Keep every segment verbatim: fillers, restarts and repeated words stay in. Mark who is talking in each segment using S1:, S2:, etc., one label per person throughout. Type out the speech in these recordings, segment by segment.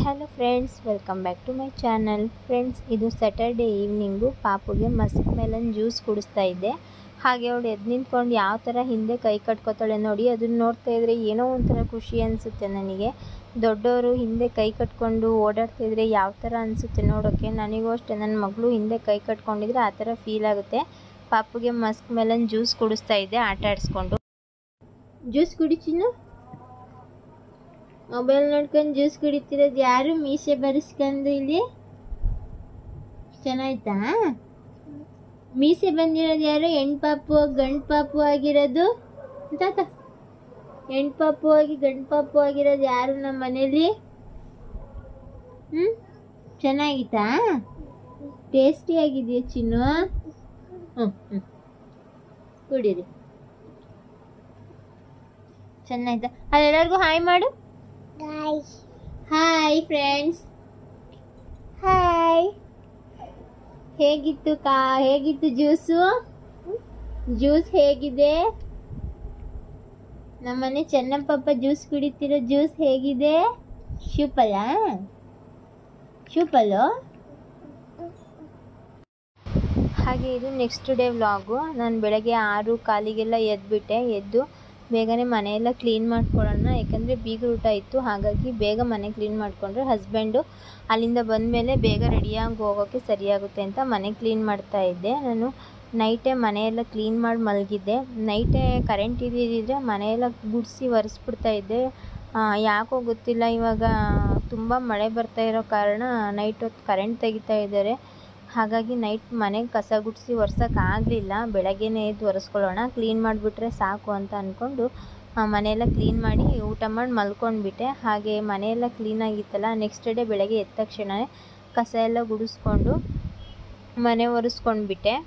S1: Hello friends, welcome back to my channel. Friends, ಇದು Saturday evening ಪಾಪುಗೆ muskmelon juice ಕುಡಿಸ್ತಾ ಇದ್ದೆ. ಹಾಗೆ ಅವಳು ಎದ್ದು ನಿಂತ್ಕೊಂಡು ಯಾವ ಥರ ಹಿಂದೆ ಕೈ ಕಟ್ಕೋತಾಳೆ ನೋಡಿ. ಅದನ್ನು ನೋಡ್ತಾ ಇದ್ರೆ ಏನೋ ಒಂಥರ ಖುಷಿ ಅನಿಸುತ್ತೆ ನನಗೆ. ದೊಡ್ಡವರು ಹಿಂದೆ ಕೈ ಕಟ್ಕೊಂಡು ಓಡಾಡ್ತಿದ್ರೆ ಯಾವ ಥರ ಅನಿಸುತ್ತೆ ನೋಡೋಕ್ಕೆ. ನನಗೂ ಅಷ್ಟೇ, ನನ್ನ ಮಗಳು ಹಿಂದೆ ಕೈ ಕಟ್ಕೊಂಡಿದ್ರೆ ಆ ಥರ ಫೀಲ್ ಆಗುತ್ತೆ. ಪಾಪುಗೆ ಮಸ್ಕ್ ಮೆಲನ್ ಜ್ಯೂಸ್ ಕುಡಿಸ್ತಾ ಇದ್ದೆ ಆಟ ಆಡಿಸ್ಕೊಂಡು. ಜ್ಯೂಸ್ ಕುಡಿಚಿನ ಮೊಬೈಲ್ ನೋಡ್ಕೊಂಡು ಜ್ಯೂಸ್ ಕುಡಿತಿರೋದು ಯಾರು? ಮೀಸೆ ಬರೆಸ್ಕೊಂಡು ಇಲ್ಲಿ ಚೆನ್ನಾಯ್ತಾ? ಮೀಸೆ ಬಂದಿರೋದು ಯಾರು? ಹೆಣ್ಣು ಪಾಪು ಗಂಡು ಪಾಪು ಆಗಿರೋದು ತಾತ? ಹೆಣ್ಣು ಪಾಪು ಆಗಿ ಗಂಡು ಪಾಪು ಆಗಿರೋದು ಯಾರು ನಮ್ಮ ಮನೇಲಿ? ಹ್ಞೂ, ಚೆನ್ನಾಗಿತ್ತಾ? ಟೇಸ್ಟಿ ಆಗಿದೆಯಾ ಚಿನ್ನು? ಹ್ಞೂ ಹ್ಞೂ ಕುಡೀರಿ. ಚೆನ್ನಾಯ್ತಾ? ಅದೆಲ್ಲರಿಗೂ ಹಾಯ್ ಮಾಡು. Hi friends, hi. ಹೇಗಿತ್ತು ಕಾ ಹೇಗಿತ್ತು ಜ್ಯೂಸು? ಜ್ಯೂಸ್ ಹೇಗಿದೆ? ನಮ್ಮನೆ ಚೆನ್ನಪ್ಪಪ್ಪ ಜ್ಯೂಸ್ ಕುಡಿತಿರೋ ಜ್ಯೂಸ್ ಹೇಗಿದೆ? ಸೂಪಲ್ಲ ಸೂಪಲ್ಲು. ಹಾಗೆ ಇದು ನೆಕ್ಸ್ಟ್ ಡೇ ವ್ಲಾಗು. ನಾನು ಬೆಳಗ್ಗೆ ಆರು ಕಾಲಿಗೆಲ್ಲ ಎದ್ದುಬಿಟ್ಟೆ. ಎದ್ದು ಬೇಗನೆ ಮನೆಯೆಲ್ಲ ಕ್ಲೀನ್ ಮಾಡ್ಕೊಳ್ಳೋಣ, ಯಾಕಂದರೆ ಬೀಗರ ಊಟ ಇತ್ತು. ಹಾಗಾಗಿ ಬೇಗ ಮನೆ ಕ್ಲೀನ್ ಮಾಡಿಕೊಂಡ್ರೆ ಹಸ್ಬೆಂಡು ಅಲ್ಲಿಂದ ಬಂದಮೇಲೆ ಬೇಗ ರೆಡಿಯಾಗಿ ಹೋಗೋಕ್ಕೆ ಸರಿಯಾಗುತ್ತೆ ಅಂತ ಮನೆ ಕ್ಲೀನ್ ಮಾಡ್ತಾ ಇದ್ದೆ. ನಾನು ನೈಟೇ ಮನೆಯೆಲ್ಲ ಕ್ಲೀನ್ ಮಾಡಿ ಮಲಗಿದ್ದೆ. ನೈಟೇ ಕರೆಂಟ್ ಇದ್ದಿದ್ದರೆ ಮನೆಯೆಲ್ಲ ಗುಡಿಸಿ ಒರೆಸ್ಬಿಡ್ತಾ ಇದ್ದೆ. ಯಾಕೋ ಗೊತ್ತಿಲ್ಲ, ಇವಾಗ ತುಂಬ ಮಳೆ ಬರ್ತಾ ಇರೋ ಕಾರಣ ನೈಟ್ ಹೊತ್ತು ಕರೆಂಟ್ ತೆಗಿತಾ ಇದ್ದಾರೆ. ಹಾಗಾಗಿ ನೈಟ್ ಮನೆ ಕಸ ಗುಡಿಸಿ ಒರೆಸೋಕ್ಕಾಗಲಿಲ್ಲ. ಬೆಳಗ್ಗೆನೇ ಎದ್ದು ಒರೆಸ್ಕೊಳ್ಳೋಣ, ಕ್ಲೀನ್ ಮಾಡಿಬಿಟ್ರೆ ಸಾಕು ಅಂತ ಅಂದ್ಕೊಂಡು ಮನೆಯೆಲ್ಲ ಕ್ಲೀನ್ ಮಾಡಿ ಊಟ ಮಾಡಿ ಮಲ್ಕೊಂಡ್ಬಿಟ್ಟೆ. ಹಾಗೆ ಮನೆಯೆಲ್ಲ ಕ್ಲೀನಾಗಿತ್ತಲ್ಲ, ನೆಕ್ಸ್ಟ್ ಡೇ ಬೆಳಗ್ಗೆ ಎದ್ದ ತಕ್ಷಣವೇ ಕಸ ಎಲ್ಲ ಗುಡಿಸ್ಕೊಂಡು ಮನೆ ಒರೆಸ್ಕೊಂಡ್ಬಿಟ್ಟೆ.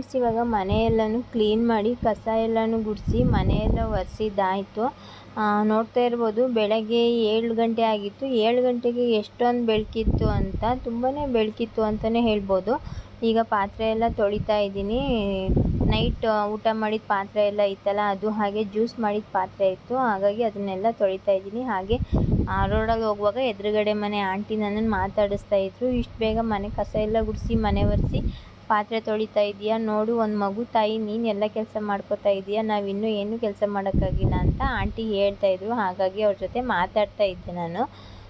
S1: ಫ್ರೆಂಡ್ಸ್, ಇವಾಗ ಮನೆಯೆಲ್ಲನೂ ಕ್ಲೀನ್ ಮಾಡಿ ಕಸ ಎಲ್ಲನೂ ಗುಡಿಸಿ ಮನೆಯೆಲ್ಲ ಒರೆಸಿದ್ದಾಯಿತು. ನೋಡ್ತಾ ಇರ್ಬೋದು, ಬೆಳಗ್ಗೆ ಏಳು ಗಂಟೆ ಆಗಿತ್ತು. ಏಳು ಗಂಟೆಗೆ ಎಷ್ಟೊಂದು ಬೆಳಕಿತ್ತು ಅಂತ, ತುಂಬಾ ಬೆಳಕಿತ್ತು ಅಂತಲೇ ಹೇಳ್ಬೋದು. ಈಗ ಪಾತ್ರೆ ಎಲ್ಲ ತೊಳಿತಾ ಇದ್ದೀನಿ. ನೈಟ್ ಊಟ ಮಾಡಿದ ಪಾತ್ರೆ ಎಲ್ಲ ಇತ್ತಲ್ಲ, ಅದು ಹಾಗೆ ಜ್ಯೂಸ್ ಮಾಡಿದ ಪಾತ್ರೆ ಇತ್ತು, ಹಾಗಾಗಿ ಅದನ್ನೆಲ್ಲ ತೊಳಿತಾ ಇದ್ದೀನಿ. ಹಾಗೆ ರೋಡಲ್ಲಿ ಹೋಗುವಾಗ ಎದುರುಗಡೆ ಮನೆ ಆಂಟಿ ನನ್ನನ್ನು ಮಾತಾಡಿಸ್ತಾ ಇದ್ರು, ಇಷ್ಟು ಬೇಗ ಮನೆ ಕಸ ಎಲ್ಲ ಗುಡಿಸಿ ಮನೆ ಒರೆಸಿ ಪಾತ್ರೆ ತೊಳಿತಾ ಇದೆಯಾ, ನೋಡು ಒಂದು ಮಗು ತಾಯಿ ನೀನು ಎಲ್ಲ ಕೆಲಸ ಮಾಡ್ಕೋತಾ ಇದೆಯಾ, ನಾವಿನ್ನೂ ಏನೂ ಕೆಲಸ ಮಾಡೋಕ್ಕಾಗಿಲ್ಲ ಅಂತ ಆಂಟಿ ಹೇಳ್ತಾಯಿದ್ರು. ಹಾಗಾಗಿ ಅವ್ರ ಜೊತೆ ಮಾತಾಡ್ತಾ ಇದ್ದೆ ನಾನು.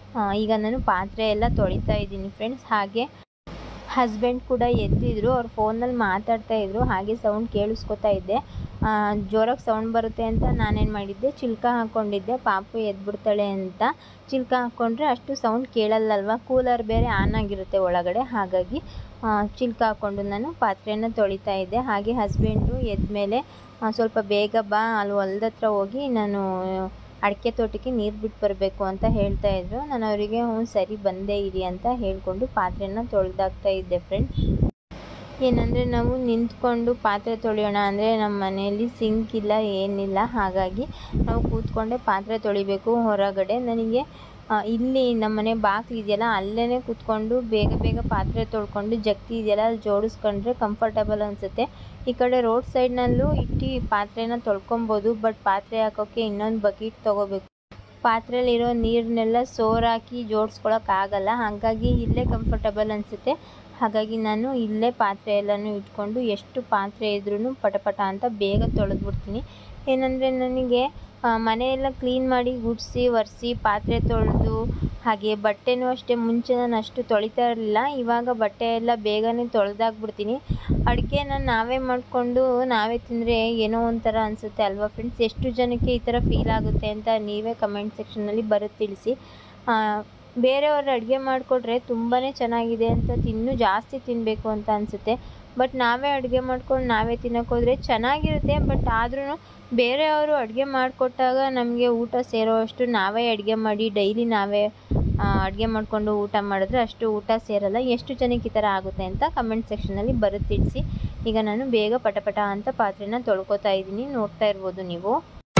S1: ಈಗ ನಾನು ಪಾತ್ರೆ ಎಲ್ಲ ತೊಳಿತಾ ಇದ್ದೀನಿ ಫ್ರೆಂಡ್ಸ್. ಹಾಗೆ ಹಸ್ಬೆಂಡ್ ಕೂಡ ಎದ್ದಿದ್ರು, ಅವ್ರು ಫೋನಲ್ಲಿ ಮಾತಾಡ್ತಾ ಇದ್ರು, ಹಾಗೆ ಸೌಂಡ್ ಕೇಳಿಸ್ಕೊತಾ ಇದ್ದೆ. ಜೋರಾಗಿ ಸೌಂಡ್ ಬರುತ್ತೆ ಅಂತ ನಾನೇನು ಮಾಡಿದ್ದೆ, ಚಿಲ್ಕ ಹಾಕ್ಕೊಂಡಿದ್ದೆ, ಪಾಪು ಎದ್ಬಿಡ್ತಾಳೆ ಅಂತ. ಚಿಲ್ಕ ಹಾಕ್ಕೊಂಡ್ರೆ ಅಷ್ಟು ಸೌಂಡ್ ಕೇಳಲ್ಲಲ್ವ, ಕೂಲರ್ ಬೇರೆ ಆನ್ ಆಗಿರುತ್ತೆ ಒಳಗಡೆ, ಹಾಗಾಗಿ ಚಿಲ್ಕ ಹಾಕ್ಕೊಂಡು ನಾನು ಪಾತ್ರೆಯನ್ನು ತೊಳಿತಾ ಇದ್ದೆ. ಹಾಗೆ ಹಸ್ಬೆಂಡು ಎದ್ದ ಮೇಲೆ ಸ್ವಲ್ಪ ಬೇಗ ಬಾ, ಅಲ್ಲಿ ಹೊಲ್ದ ಹತ್ರ ಹೋಗಿ ನಾನು ಅಡಿಕೆ ತೋಟಕ್ಕೆ ನೀರು ಬಿಟ್ಟು ಬರಬೇಕು ಅಂತ ಹೇಳ್ತಾಯಿದ್ರು. ನಾನು ಅವರಿಗೆ ಹ್ಞೂ ಸರಿ ಬಂದೇ ಇರಿ ಅಂತ ಹೇಳಿಕೊಂಡು ಪಾತ್ರೆನ ತೊಳೆದಾಕ್ತಾ ಇದ್ದೆ ಫ್ರೆಂಡ್ಸ್. ಏನಂದರೆ ನಾವು ನಿಂತ್ಕೊಂಡು ಪಾತ್ರೆ ತೊಳೆಯೋಣ ಅಂದರೆ ನಮ್ಮ ಮನೆಯಲ್ಲಿ ಸಿಂಕ್ ಇಲ್ಲ, ಏನಿಲ್ಲ, ಹಾಗಾಗಿ ನಾವು ಕೂತ್ಕೊಂಡೆ ಪಾತ್ರೆ ತೊಳಿಬೇಕು ಹೊರಗಡೆ. ನನಗೆ ಇಲ್ಲಿ ನಮ್ಮ ಮನೆ ಬಾಗಿಲು ಇದೆಯಲ್ಲ, ಅಲ್ಲೇ ಕೂತ್ಕೊಂಡು ಬೇಗ ಬೇಗ ಪಾತ್ರೆ ತೊಳ್ಕೊಂಡು ಜಗ್ತಿ ಇದೆಯಲ್ಲ ಅಲ್ಲಿ ಜೋಡಿಸ್ಕೊಂಡ್ರೆ ಕಂಫರ್ಟಬಲ್ ಅನಿಸುತ್ತೆ. ಈ ಕಡೆ ರೋಡ್ ಸೈಡ್ನಲ್ಲೂ ಇಟ್ಟು ಪಾತ್ರೆನ ತೊಳ್ಕೊಬೋದು, ಬಟ್ ಪಾತ್ರೆ ಹಾಕೋಕ್ಕೆ ಇನ್ನೊಂದು ಬಕೆಟ್ ತೊಗೋಬೇಕು. ಪಾತ್ರೆಯಲ್ಲಿರೋ ನೀರನ್ನೆಲ್ಲ ಸೋರಾಕಿ ಜೋಡಿಸ್ಕೊಳಕ್ಕಾಗಲ್ಲ, ಹಾಗಾಗಿ ಇಲ್ಲೇ ಕಂಫರ್ಟಬಲ್ ಅನಿಸುತ್ತೆ. ಹಾಗಾಗಿ ನಾನು ಇಲ್ಲೇ ಪಾತ್ರೆ ಎಲ್ಲನೂ ಇಟ್ಕೊಂಡು ಎಷ್ಟು ಪಾತ್ರೆ ಇದ್ರೂ ಪಟಪಟ ಅಂತ ಬೇಗ ತೊಳೆದ್ಬಿಡ್ತೀನಿ. ಏನಂದರೆ ನನಗೆ ಮನೆಯೆಲ್ಲ ಕ್ಲೀನ್ ಮಾಡಿ ಗುಡಿಸಿ ಒರೆಸಿ ಪಾತ್ರೆ ತೊಳೆದು, ಹಾಗೆ ಬಟ್ಟೆನೂ ಅಷ್ಟೇ ಮುಂಚೆ ನಾನು ಅಷ್ಟು ತೊಳಿತಾ ಇರಲಿಲ್ಲ, ಇವಾಗ ಬಟ್ಟೆ ಎಲ್ಲ ಬೇಗನೆ ತೊಳೆದಾಕ್ಬಿಡ್ತೀನಿ. ಅಡುಗೆನ ನಾವೇ ಮಾಡಿಕೊಂಡು ನಾವೇ ತಿಂದರೆ ಏನೋ ಒಂಥರ ಅನಿಸುತ್ತೆ ಅಲ್ವಾ ಫ್ರೆಂಡ್ಸ್. ಎಷ್ಟು ಜನಕ್ಕೆ ಈ ಥರ ಫೀಲ್ ಆಗುತ್ತೆ ಅಂತ ನೀವೇ ಕಮೆಂಟ್ ಸೆಕ್ಷನಲ್ಲಿ ಬರೆದು ತಿಳಿಸಿ. ಬೇರೆಯವ್ರು ಅಡುಗೆ ಮಾಡಿಕೊಟ್ರೆ ತುಂಬಾ ಚೆನ್ನಾಗಿದೆ ಅಂತ ಇನ್ನೂ ಜಾಸ್ತಿ ತಿನ್ನಬೇಕು ಅಂತ ಅನಿಸುತ್ತೆ. ಬಟ್ ನಾವೇ ಅಡುಗೆ ಮಾಡ್ಕೊಂಡು ನಾವೇ ತಿನ್ನೋಕ್ಕೋದ್ರೆ ಚೆನ್ನಾಗಿರುತ್ತೆ, ಬಟ್ ಆದ್ರೂ ಬೇರೆಯವರು ಅಡುಗೆ ಮಾಡಿಕೊಟ್ಟಾಗ ನಮಗೆ ಊಟ ಸೇರೋ ಅಷ್ಟು ನಾವೇ ಅಡುಗೆ ಮಾಡಿ ಡೈಲಿ ನಾವೇ ಅಡುಗೆ ಮಾಡಿಕೊಂಡು ಊಟ ಮಾಡಿದ್ರೆ ಅಷ್ಟು ಊಟ ಸೇರಲ್ಲ. ಎಷ್ಟು ಜನಕ್ಕೆ ಈ ಥರ ಆಗುತ್ತೆ ಅಂತ ಕಮೆಂಟ್ ಸೆಕ್ಷನಲ್ಲಿ ಬರೆದು ತಿಳಿಸಿ. ಈಗ ನಾನು ಬೇಗ ಪಟಪಟ ಅಂತ ಪಾತ್ರೆನ ತೊಳ್ಕೊತಾ ಇದ್ದೀನಿ, ನೋಡ್ತಾ ಇರ್ಬೋದು ನೀವು.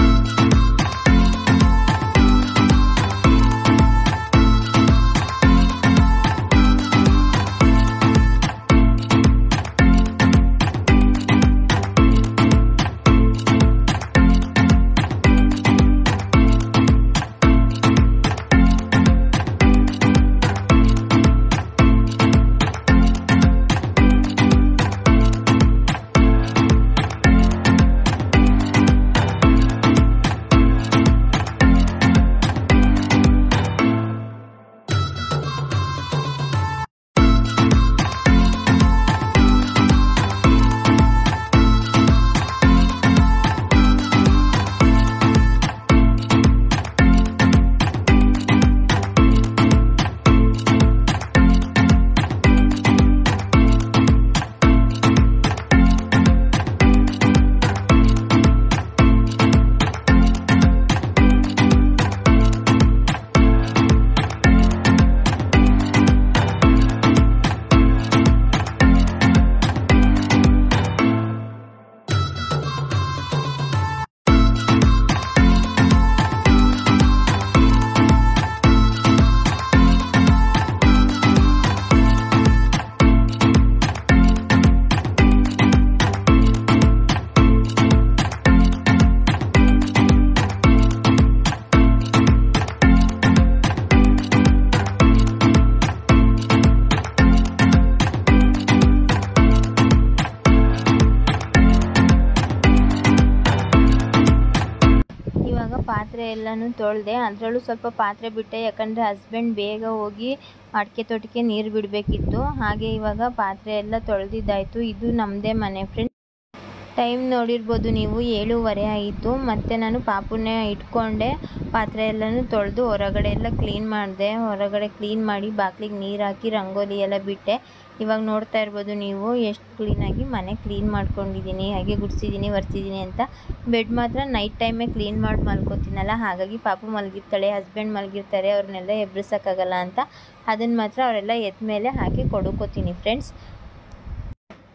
S1: ಪಾತ್ರೆ ಎಲ್ಲನೂ ತೊಳೆದೆ, ಅದರಲ್ಲೂ ಸ್ವಲ್ಪ ಪಾತ್ರೆ ಬಿಟ್ಟೆ, ಯಾಕಂದರೆ ಹಸ್ಬೆಂಡ್ ಬೇಗ ಹೋಗಿ ಅಡಿಕೆ ತೋಟಕ್ಕೆ ನೀರು ಬಿಡಬೇಕಿತ್ತು. ಹಾಗೆ ಇವಾಗ ಪಾತ್ರೆ ಎಲ್ಲ ತೊಳೆದಿದ್ದಾಯಿತು. ಇದು ನಮ್ಮದೇ ಮನೆ ಫ್ರೆಂಡ್ಸ್. ಟೈಮ್ ನೋಡಿರ್ಬೋದು ನೀವು, ಏಳುವರೆ ಆಯಿತು. ಮತ್ತು ನಾನು ಪಾಪುನೇ ಇಟ್ಕೊಂಡೆ ಪಾತ್ರೆ ಎಲ್ಲನೂ ತೊಳೆದು ಹೊರಗಡೆ ಎಲ್ಲ ಕ್ಲೀನ್ ಮಾಡಿದೆ. ಹೊರಗಡೆ ಕ್ಲೀನ್ ಮಾಡಿ ಬಾಗಿಲಿಗೆ ನೀರು ಹಾಕಿ ರಂಗೋಲಿ ಎಲ್ಲ ಬಿಟ್ಟೆ. ಇವಾಗ ನೋಡ್ತಾ ಇರ್ಬೋದು ನೀವು ಎಷ್ಟು ಕ್ಲೀನಾಗಿ ಮನೆ ಕ್ಲೀನ್ ಮಾಡ್ಕೊಂಡಿದ್ದೀನಿ, ಹಾಗೆ ಗುಡಿಸಿದ್ದೀನಿ, ಒರೆಸಿದ್ದೀನಿ ಅಂತ. ಬೆಡ್ ಮಾತ್ರ ನೈಟ್ ಟೈಮೇ ಕ್ಲೀನ್ ಮಾಡಿ ಮಲ್ಕೋತೀನಲ್ಲ, ಹಾಗಾಗಿ ಪಾಪು ಮಲಗಿರ್ತಾಳೆ, ಹಸ್ಬೆಂಡ್ ಮಲಗಿರ್ತಾರೆ, ಅವ್ರನ್ನೆಲ್ಲ ಎಬ್ಬಿಸೋಕ್ಕಾಗಲ್ಲ ಅಂತ ಅದನ್ನು ಮಾತ್ರ ಅವರೆಲ್ಲ ಎದ್ದ ಮೇಲೆ ಹಾಕಿ ಕೊಡ್ಕೋತೀನಿ ಫ್ರೆಂಡ್ಸ್.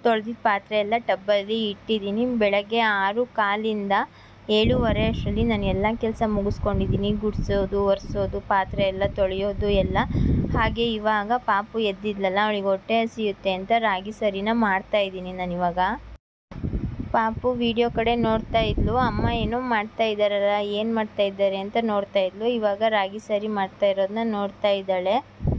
S1: ತೊಳೆದಿದ್ದ ಪಾತ್ರೆ ಎಲ್ಲ ಟಬ್ಬಲ್ಲಿ ಇಟ್ಟಿದ್ದೀನಿ. ಬೆಳಗ್ಗೆ ಆರು ಕಾಲಿಂದ ಏಳುವರೆ ಅಷ್ಟರಲ್ಲಿ ನಾನು ಎಲ್ಲ ಕೆಲಸ ಮುಗಿಸ್ಕೊಂಡಿದ್ದೀನಿ. ಗುಡಿಸೋದು, ಒರೆಸೋದು, ಪಾತ್ರೆ ಎಲ್ಲ ತೊಳೆಯೋದು ಎಲ್ಲ. ಹಾಗೆ ಇವಾಗ ಪಾಪು ಎದ್ದಿದ್ಲಲ್ಲ, ಅವಳಿಗೆ ಹೊಟ್ಟೆ ಹಸಿಯುತ್ತೆ ಅಂತ ರಾಗಿ ಸರಿನ ಮಾಡ್ತಾಯಿದ್ದೀನಿ ನಾನಿವಾಗ. ಪಾಪು ವಿಡಿಯೋ ಕಡೆ ನೋಡ್ತಾ ಇದ್ಲು. ಅಮ್ಮ ಏನೋ ಮಾಡ್ತಾ ಇದ್ದಾರಲ್ಲ, ಏನು ಮಾಡ್ತಾ ಇದ್ದಾರೆ ಅಂತ ನೋಡ್ತಾ ಇದ್ಲು. ಇವಾಗ ರಾಗಿ ಸರಿ ಮಾಡ್ತಾ ಇರೋದನ್ನ ನೋಡ್ತಾ ಇದ್ದಾಳೆ.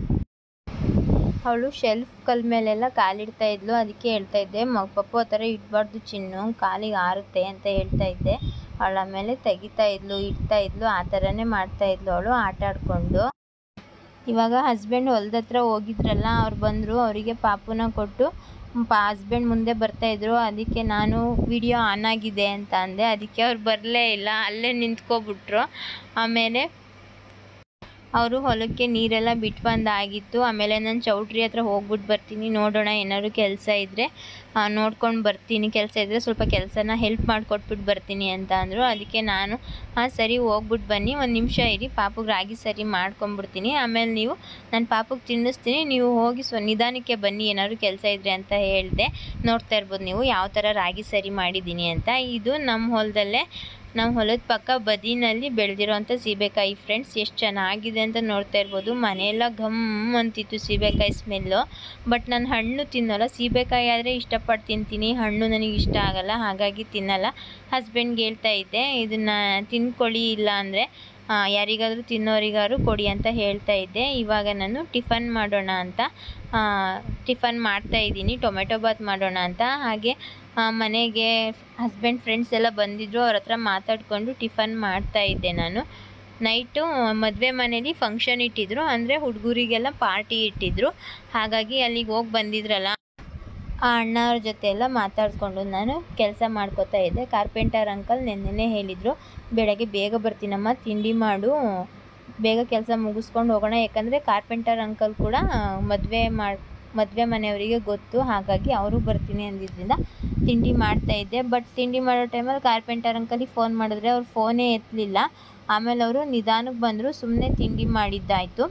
S1: ಅವಳು ಶೆಲ್ಫ್ ಕಲ್ ಮೇಲೆಲ್ಲ ಕಾಲಿಡ್ತಾ ಇದ್ಲು. ಅದಕ್ಕೆ ಹೇಳ್ತಾ ಇದ್ದೆ, ಮ ಪಪ್ಪು ಆ ಥರ ಇಡಬಾರ್ದು ಚಿನ್ನು, ಕಾಲಿಗೆ ಆರುತ್ತೆ ಅಂತ ಹೇಳ್ತಾ ಇದ್ದೆ. ಅವಳು ಆಮೇಲೆ ತೆಗಿತಾ ಇದ್ಲು, ಇಡ್ತಾ ಇದ್ಲು, ಆ ಥರನೇ ಮಾಡ್ತಾ ಇದ್ಲು ಅವಳು ಆಟ ಆಡಿಕೊಂಡು. ಇವಾಗ ಹಸ್ಬೆಂಡ್ ಹೊಲ್ದ ಹತ್ರ ಹೋಗಿದ್ರಲ್ಲ, ಅವ್ರು ಬಂದರು. ಅವರಿಗೆ ಪಾಪುನ ಕೊಟ್ಟು ಪಾ ಹಸ್ಬೆಂಡ್ ಮುಂದೆ ಬರ್ತಾಯಿದ್ರು. ಅದಕ್ಕೆ ನಾನು ವಿಡಿಯೋ ಆನ್ ಆಗಿದೆ ಅಂತ ಅಂದೆ. ಅದಕ್ಕೆ ಅವ್ರು ಬರಲೇ ಇಲ್ಲ, ಅಲ್ಲೇ ನಿಂತ್ಕೊಬಿಟ್ರು. ಆಮೇಲೆ ಅವರು ಹೊಲಕ್ಕೆ ನೀರೆಲ್ಲ ಬಿಟ್ಟು ಬಂದಾಗಿತ್ತು. ಆಮೇಲೆ ನಾನು ಚೌಟ್ರಿ ಹತ್ರ ಹೋಗ್ಬಿಟ್ಟು ಬರ್ತೀನಿ, ನೋಡೋಣ ಏನಾದ್ರು ಕೆಲಸ ಇದ್ದರೆ ನೋಡ್ಕೊಂಡು ಬರ್ತೀನಿ, ಕೆಲಸ ಇದ್ದರೆ ಸ್ವಲ್ಪ ಕೆಲಸನ ಹೆಲ್ಪ್ ಮಾಡಿಕೊಟ್ಬಿಟ್ಟು ಬರ್ತೀನಿ ಅಂತ ಅಂದರು. ಅದಕ್ಕೆ ನಾನು ಹಾಂ ಸರಿ ಹೋಗ್ಬಿಟ್ಟು ಬನ್ನಿ, ಒಂದು ನಿಮಿಷ ಇರಿ, ಪಾಪುಗೆ ರಾಗಿ ಸರಿ ಮಾಡ್ಕೊಂಬಿಡ್ತೀನಿ, ಆಮೇಲೆ ನೀವು ನಾನು ಪಾಪುಗೆ ತಿನ್ನಿಸ್ತೀನಿ, ನೀವು ಹೋಗಿ ಸ್ವ ನಿಧಾನಕ್ಕೆ ಬನ್ನಿ ಏನಾದ್ರು ಕೆಲಸ ಇದ್ದರೆ ಅಂತ ಹೇಳಿದೆ. ನೋಡ್ತಾ ಇರ್ಬೋದು ನೀವು ಯಾವ ಥರ ರಾಗಿ ಸರಿ ಮಾಡಿದ್ದೀನಿ ಅಂತ. ಇದು ನಮ್ಮ ಹೊಲದಲ್ಲೇ, ನಮ್ಮ ಹೊಲದ ಪಕ್ಕ ಬದಿನಲ್ಲಿ ಬೆಳೆದಿರೋಂಥ ಸೀಬೆಕಾಯಿ ಫ್ರೆಂಡ್ಸ್. ಎಷ್ಟು ಚೆನ್ನಾಗಿದೆ ಅಂತ ನೋಡ್ತಾ ಇರ್ಬೋದು. ಮನೆಯೆಲ್ಲ ಘಮ್ ಅಂತಿತ್ತು ಸೀಬೆಕಾಯಿ ಸ್ಮೆಲ್ಲು. ಬಟ್ ನಾನು ಹಣ್ಣು ತಿನ್ನೋಲ್ಲ, ಸೀಬೆಕಾಯಿ ಆದರೆ ಇಷ್ಟಪಟ್ಟು ತಿಂತೀನಿ, ಹಣ್ಣು ನನಗೆ ಇಷ್ಟ ಆಗಲ್ಲ, ಹಾಗಾಗಿ ತಿನ್ನಲ್ಲ. ಹಸ್ಬೆಂಡ್ಗೆ ಹೇಳ್ತಾ ಇದ್ದೆ, ಇದನ್ನು ತಿನ್ಕೊಳ್ಳಿ, ಇಲ್ಲ ಅಂದರೆ ಯಾರಿಗಾದರೂ ತಿನ್ನೋರಿಗಾದ್ರು ಕೊಡಿ ಅಂತ ಹೇಳ್ತಾ ಇದ್ದೆ. ಇವಾಗ ನಾನು ಟಿಫನ್ ಮಾಡೋಣ ಅಂತ ಟಿಫನ್ ಮಾಡ್ತಾಯಿದ್ದೀನಿ, ಟೊಮೆಟೊ ಬಾತ್ ಮಾಡೋಣ ಅಂತ. ಹಾಗೆ ಮನೆಗೆ ಹಸ್ಬೆಂಡ್ ಫ್ರೆಂಡ್ಸ್ ಎಲ್ಲ ಬಂದಿದ್ದರು, ಅವ್ರ ಹತ್ರ ಮಾತಾಡಿಕೊಂಡು ಟಿಫನ್ ಮಾಡ್ತಾಯಿದ್ದೆ ನಾನು. ನೈಟು ಮದುವೆ ಮನೇಲಿ ಫಂಕ್ಷನ್ ಇಟ್ಟಿದ್ರು, ಅಂದರೆ ಹುಡುಗರಿಗೆಲ್ಲ ಪಾರ್ಟಿ ಇಟ್ಟಿದ್ರು. ಹಾಗಾಗಿ ಅಲ್ಲಿಗೆ ಹೋಗಿ ಬಂದಿದ್ರಲ್ಲ, ಆ ಅಣ್ಣವ್ರ ಜೊತೆ ಎಲ್ಲ ಮಾತಾಡಿಕೊಂಡು ನಾನು ಕೆಲಸ ಮಾಡ್ಕೋತಾ ಇದ್ದೆ. ಕಾರ್ಪೆಂಟರ್ ಅಂಕಲ್ ನೆನ್ನೆನೇ ಹೇಳಿದರು, ಬೆಳಗ್ಗೆ ಬೇಗ ಬರ್ತೀನಮ್ಮ, ತಿಂಡಿ ಮಾಡು, ಬೇಗ ಕೆಲಸ ಮುಗಿಸ್ಕೊಂಡು ಹೋಗೋಣ. ಯಾಕಂದರೆ ಕಾರ್ಪೆಂಟರ್ ಅಂಕಲ್ ಕೂಡ ಮದುವೆ ಮಾಡಿ ಮದುವೆ ಮನೆಯವರಿಗೆ ಗೊತ್ತು, ಹಾಗಾಗಿ ಅವರು ಬರ್ತೀನಿ ಅಂದಿದ್ದರಿಂದ ತಿಂಡಿ ಮಾಡ್ತಾಯಿದ್ದೆ. ಬಟ್ ತಿಂಡಿ ಮಾಡೋ ಟೈಮಲ್ಲಿ ಕಾರ್ಪೆಂಟರ್ ಅಂಕಲಿಗೆ ಫೋನ್ ಮಾಡಿದ್ರೆ ಅವ್ರು ಫೋನೇ ಎತ್ತಲಿಲ್ಲ. ಆಮೇಲೆ ಅವರು ನಿಧಾನಕ್ಕೆ ಬಂದರು, ಸುಮ್ಮನೆ ತಿಂಡಿ ಮಾಡಿದ್ದಾಯಿತು.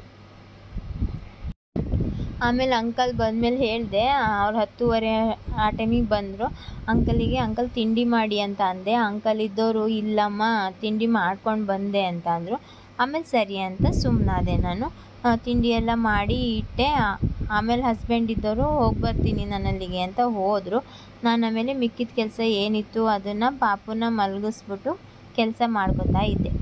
S1: ಆಮೇಲೆ ಅಂಕಲ್ ಬಂದಮೇಲೆ ಹೇಳಿದೆ, ಅವ್ರು ಹತ್ತುವರೆ ಆ ಟೈಮಿಗೆ ಬಂದರು. ಅಂಕಲಿಗೆ ಅಂಕಲ್ ತಿಂಡಿ ಮಾಡಿ ಅಂತ ಅಂದೆ. ಅಂಕಲ್ ಇದ್ದವರು ಇಲ್ಲಮ್ಮ ತಿಂಡಿ ಮಾಡ್ಕೊಂಡು ಬಂದೆ ಅಂತ ಅಂದರು. ಆಮೇಲೆ ಸರಿ ಅಂತ ಸುಮ್ಮನಾದೆ ನಾನು. ತಿಂಡಿ ಎಲ್ಲ ಮಾಡಿ ಇಟ್ಟೆ. ಆಮೇಲೆ ಹಸ್ಬೆಂಡ್ ಇದ್ದವರು ಹೋಗಿ ಬರ್ತೀನಿ ನಾನು ಅಲ್ಲಿಗೆ ಅಂತ ಹೋದರು. ನಾನು ಆಮೇಲೆ ಮಿಕ್ಕಿದ ಕೆಲಸ ಏನಿತ್ತು ಅದನ್ನು ಪಾಪುನ ಮಲಗಿಸ್ಬಿಟ್ಟು ಕೆಲಸ ಮಾಡ್ಕೊತಾ ಇದ್ದೆ.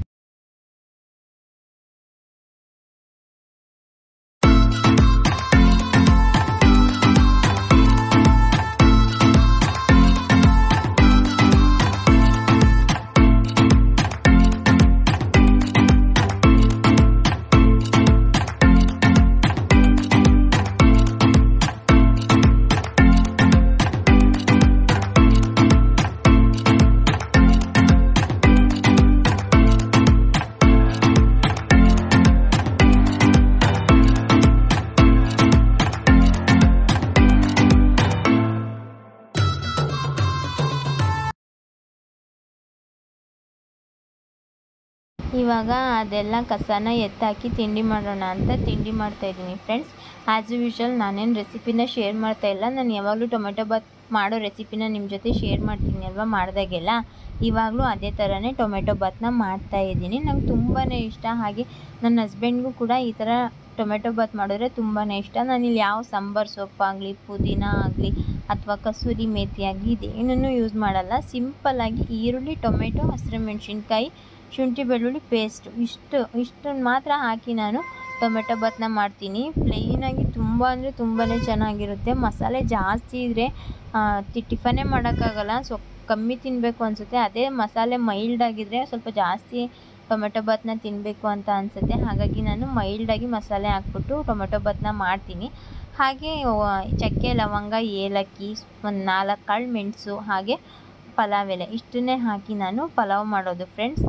S1: ಇವಾಗ ಅದೆಲ್ಲ ಕಸನ ಎತ್ತಾಕಿ ತಿಂಡಿ ಮಾಡೋಣ ಅಂತ ತಿಂಡಿ ಮಾಡ್ತಾಯಿದ್ದೀನಿ ಫ್ರೆಂಡ್ಸ್. ಆ್ಯಸ್ ಯೂಶ್ವಲ್ ನಾನೇನು ರೆಸಿಪಿನ ಶೇರ್ ಮಾಡ್ತಾಯಿಲ್ಲ, ನಾನು ಯಾವಾಗಲೂ ಟೊಮೆಟೊ ಬಾತ್ ಮಾಡೋ ರೆಸಿಪಿನ ನಿಮ್ಮ ಜೊತೆ ಶೇರ್ ಮಾಡ್ತೀನಿ ಅಲ್ವಾ ಮಾಡಿದಾಗೆಲ್ಲ. ಇವಾಗಲೂ ಅದೇ ಥರನೇ ಟೊಮೆಟೊ ಬಾತ್ನ ಮಾಡ್ತಾಯಿದ್ದೀನಿ. ನಂಗೆ ತುಂಬಾ ಇಷ್ಟ. ಹಾಗೆ ನನ್ನ ಹಸ್ಬೆಂಡ್ಗೂ ಕೂಡ ಈ ಥರ ಟೊಮೆಟೊ ಬಾತ್ ಮಾಡಿದ್ರೆ ತುಂಬಾ ಇಷ್ಟ. ನಾನಿಲ್ಲಿ ಯಾವ ಸಾಂಬಾರು ಸೊಪ್ಪಾಗಲಿ, ಪುದೀನ ಆಗಲಿ ಅಥವಾ ಕಸೂರಿ ಮೇಥಿ ಆಗಲಿ ಇದೇನೂ ಯೂಸ್ ಮಾಡಲ್ಲ. ಸಿಂಪಲ್ಲಾಗಿ ಈರುಳ್ಳಿ, ಟೊಮೆಟೊ, ಹಸಿರು ಮೆಣಸಿನ್ಕಾಯಿ, ಶುಂಠಿ ಬೆಳ್ಳುಳ್ಳಿ ಪೇಸ್ಟು ಇಷ್ಟು ಇಷ್ಟನ್ನು ಮಾತ್ರ ಹಾಕಿ ನಾನು ಟೊಮೆಟೊ ಬಾತ್ನ ಮಾಡ್ತೀನಿ. ಪ್ಲೈನಾಗಿ ತುಂಬ ಅಂದರೆ ತುಂಬಾ ಚೆನ್ನಾಗಿರುತ್ತೆ. ಮಸಾಲೆ ಜಾಸ್ತಿ ಇದ್ದರೆ ಟಿಫನೇ ಮಾಡೋಕ್ಕಾಗಲ್ಲ, ಸೊ ಕಮ್ಮಿ ತಿನ್ನಬೇಕು ಅನಿಸುತ್ತೆ. ಅದೇ ಮಸಾಲೆ ಮೈಲ್ಡಾಗಿದ್ದರೆ ಸ್ವಲ್ಪ ಜಾಸ್ತಿ ಟೊಮೆಟೊ ಬಾತ್ನ ತಿನ್ನಬೇಕು ಅಂತ ಅನಿಸುತ್ತೆ. ಹಾಗಾಗಿ ನಾನು ಮೈಲ್ಡಾಗಿ ಮಸಾಲೆ ಹಾಕ್ಬಿಟ್ಟು ಟೊಮೆಟೊ ಬಾತ್ನ ಮಾಡ್ತೀನಿ. ಹಾಗೆ ಚಕ್ಕೆ, ಲವಂಗ, ಏಲಕ್ಕಿ, ಒಂದು ನಾಲ್ಕು ಕಾಳು ಮೆಣಸು, ಹಾಗೆ ಪಲಾವ್ ಎಲೆ ಇಷ್ಟನ್ನೇ ಹಾಕಿ ನಾನು ಪಲಾವ್ ಮಾಡೋದು ಫ್ರೆಂಡ್ಸ್.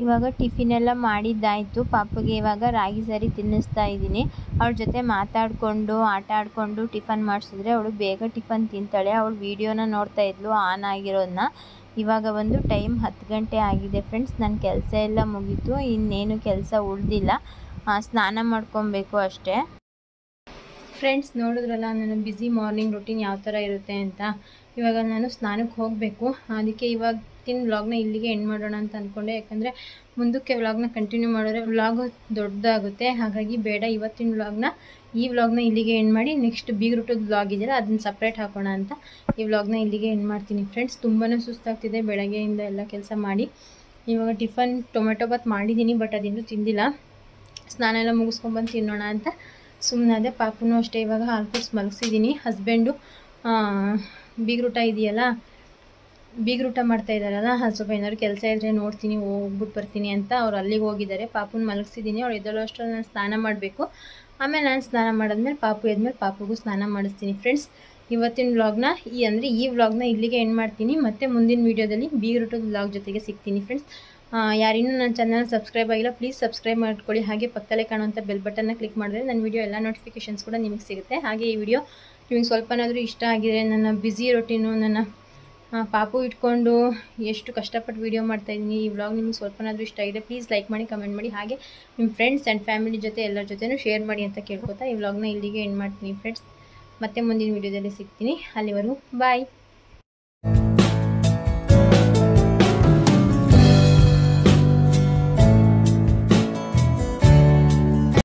S1: ಇವಾಗ ಟಿಫಿನ್ ಎಲ್ಲ ಮಾಡಿದ್ದಾಯಿತು. ಪಾಪುಗೆ ಇವಾಗ ರಾಗಿ ಸರಿ ತಿನ್ನಿಸ್ತಾ ಇದ್ದೀನಿ. ಅವಳ ಜೊತೆ ಮಾತಾಡಿಕೊಂಡು ಆಟ ಆಡಿಕೊಂಡು ಟಿಫನ್ ಮಾಡಿಸಿದ್ರೆ ಅವಳು ಬೇಗ ಟಿಫನ್ ತಿಂತಾಳೆ. ಅವಳು ವೀಡಿಯೋನ ನೋಡ್ತಾ ಇದ್ಲು ಆನ್ ಆಗಿರೋದನ್ನ. ಇವಾಗ ಒಂದು ಟೈಮ್ ಹತ್ತು ಗಂಟೆ ಆಗಿದೆ ಫ್ರೆಂಡ್ಸ್. ನನ್ನ ಕೆಲಸ ಎಲ್ಲ ಮುಗೀತು, ಇನ್ನೇನು ಕೆಲಸ ಉಳಿದಿಲ್ಲ, ಸ್ನಾನ ಮಾಡ್ಕೊಬೇಕು ಅಷ್ಟೇ. ಫ್ರೆಂಡ್ಸ್ ನೋಡಿದ್ರಲ್ಲ ನನ್ನ ಬ್ಯುಸಿ ಮಾರ್ನಿಂಗ್ ರೂಟೀನ್ ಯಾವ ಥರ ಇರುತ್ತೆ ಅಂತ. ಇವಾಗ ನಾನು ಸ್ನಾನಕ್ಕೆ ಹೋಗಬೇಕು, ಅದಕ್ಕೆ ಇವಾಗಿನ ವ್ಲಾಗ್ನ ಇಲ್ಲಿಗೆ ಎಂಡ್ ಮಾಡೋಣ ಅಂತ ಅಂದ್ಕೊಂಡೆ. ಯಾಕಂದರೆ ಮುಂದಕ್ಕೆ ವ್ಲಾಗ್ನ ಕಂಟಿನ್ಯೂ ಮಾಡಿದ್ರೆ ವ್ಲಾಗು ದೊಡ್ಡದಾಗುತ್ತೆ. ಹಾಗಾಗಿ ಬೇಡ, ಇವತ್ತಿನ ವ್ಲಾಗ್ನ ಈ ವ್ಲಾಗ್ನ ಇಲ್ಲಿಗೆ ಎಂಡ್ ಮಾಡಿ ನೆಕ್ಸ್ಟ್ ಬೀಗ್ರೂಟದ ವ್ಲಾಗ್ ಇದೆಯಲ್ಲ ಅದನ್ನು ಸಪ್ರೇಟ್ ಹಾಕೋಣ ಅಂತ ಈ ವ್ಲಾಗ್ನ ಇಲ್ಲಿಗೆ ಎಂಡ್ ಮಾಡ್ತೀನಿ ಫ್ರೆಂಡ್ಸ್. ತುಂಬಾ ಸುಸ್ತಾಗ್ತಿದೆ ಬೆಳಗ್ಗೆಯಿಂದ ಎಲ್ಲ ಕೆಲಸ ಮಾಡಿ. ಇವಾಗ ಟಿಫನ್ ಟೊಮೆಟೊ ಬಾತ್ ಮಾಡಿದ್ದೀನಿ, ಬಟ್ ಅದಿನ್ನೂ ತಿಂದಿಲ್ಲ. ಸ್ನಾನ ಎಲ್ಲ ಮುಗಿಸ್ಕೊಂಡ್ಬಂದು ತಿನ್ನೋಣ ಅಂತ ಸುಮ್ಮನಾದೆ. ಪಾಪುನೂ ಅಷ್ಟೇ ಇವಾಗ ಹಾಲು ಕುಡಿಸಿ ಮಲಗಿಸಿದ್ದೀನಿ. ಹಸ್ಬೆಂಡು ಬೀಗ್ರೂಟ ಇದೆಯಲ್ಲ, ಬೀಗ್ರೂಟ ಮಾಡ್ತಾ ಇದ್ದಾರಲ್ಲ, ಅದು ಸ್ವಲ್ಪ ಏನಾದ್ರು ಕೆಲಸ ಇದ್ದರೆ ನೋಡ್ತೀನಿ, ಹೋಗ್ಬಿಟ್ಟು ಬರ್ತೀನಿ ಅಂತ ಅವ್ರು ಅಲ್ಲಿಗೆ ಹೋಗಿದ್ದಾರೆ. ಪಾಪುನ ಮಲಗಿಸಿದ್ದೀನಿ. ಅವ್ರು ಎದ್ದಳು ಅಷ್ಟರಲ್ಲಿ ನಾನು ಸ್ನಾನ ಮಾಡಬೇಕು. ಆಮೇಲೆ ನಾನು ಸ್ನಾನ ಮಾಡಾದ್ಮೇಲೆ ಪಾಪು ಎದ್ಮೇಲೆ ಪಾಪುಗೂ ಸ್ನಾನ ಮಾಡಿಸ್ತೀನಿ ಫ್ರೆಂಡ್ಸ್. ಇವತ್ತಿನ ವ್ಲಾಗ್ನ ಈ ಅಂದರೆ ಈ ವ್ಲಾಗ್ನ ಇಲ್ಲಿಗೆ ಎಂಡ್ ಮಾಡ್ತೀನಿ. ಮತ್ತು ಮುಂದಿನ ವೀಡಿಯೋದಲ್ಲಿ ಬೀಗ್ರೂಟದ ವ್ಲಾಗ್ ಜೊತೆಗೆ ಸಿಗ್ತೀನಿ ಫ್ರೆಂಡ್ಸ್. ಯಾರಿನ್ನೂ ನನ್ನ ಚಾನಲ್ ಸಬ್ಸ್ಕ್ರೈಬ್ ಆಗಿಲ್ಲ, ಪ್ಲೀಸ್ ಸಬ್ಸ್ಕ್ರೈಬ್ ಮಾಡ್ಕೊಳ್ಳಿ. ಹಾಗೆ ಪಕ್ಕದಲ್ಲೇ ಕಾಣುವಂಥ ಬೆಲ್ ಬಟನ್ನ ಕ್ಲಿಕ್ ಮಾಡಿದ್ರೆ ನನ್ನ ವೀಡಿಯೋ ಎಲ್ಲ ನೋಟಿಫಿಕೇಷನ್ಸ್ ಕೂಡ ನಿಮಗೆ ಸಿಗುತ್ತೆ. ಹಾಗೆ ಈ ವಿಡಿಯೋ ನಿಮಗೆ ಸ್ವಲ್ಪನಾದರೂ ಇಷ್ಟ ಆಗಿದೆ, ನನ್ನ ಬ್ಯುಸಿ ರೊಟೀನು, ನನ್ನ ಪಾಪು ಇಟ್ಕೊಂಡು ಎಷ್ಟು ಕಷ್ಟಪಟ್ಟು ವೀಡಿಯೋ ಮಾಡ್ತಾಯಿದ್ದೀನಿ, ಈ ವ್ಲಾಗ್ ನಿಮ್ಗೆ ಸ್ವಲ್ಪನಾದರೂ ಇಷ್ಟ ಆಗಿದೆ, ಪ್ಲೀಸ್ ಲೈಕ್ ಮಾಡಿ, ಕಮೆಂಟ್ ಮಾಡಿ. ಹಾಗೆ ನಿಮ್ಮ ಫ್ರೆಂಡ್ಸ್ ಆ್ಯಂಡ್ ಫ್ಯಾಮಿಲಿ ಜೊತೆ ಎಲ್ಲರ ಜೊತೆನೂ ಶೇರ್ ಮಾಡಿ ಅಂತ ಕೇಳ್ಕೊತಾ ಈ ವ್ಲಾಗ್ನ ಇಲ್ಲಿಗೆ ಎಂಡ್ ಮಾಡ್ತೀನಿ ಫ್ರೆಂಡ್ಸ್. ಮತ್ತೆ ಮುಂದಿನ ವೀಡಿಯೋದಲ್ಲಿ ಸಿಗ್ತೀನಿ. ಅಲ್ಲಿವರೆಗೂ ಬಾಯ್.